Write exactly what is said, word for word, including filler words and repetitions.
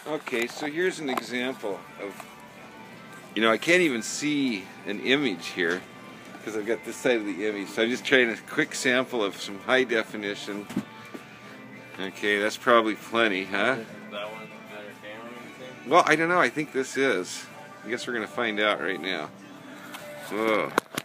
Okay, so here's an example of, you know, I can't even see an image here because I've got this side of the image. So I'm just trying a quick sample of some high definition. Okay, that's probably plenty, huh? Is that one a better camera, you think? Well, I don't know. I think this is. I guess we're going to find out right now. Whoa.